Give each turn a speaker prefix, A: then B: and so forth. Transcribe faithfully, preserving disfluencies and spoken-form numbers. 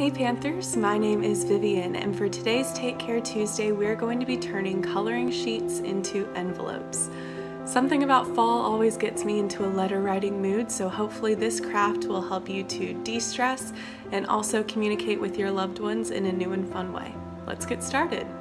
A: Hey Panthers, my name is Vivian, and for today's Take Care Tuesday, we're going to be turning coloring sheets into envelopes. Something about fall always gets me into a letter writing mood, so hopefully this craft will help you to de-stress and also communicate with your loved ones in a new and fun way. Let's get started.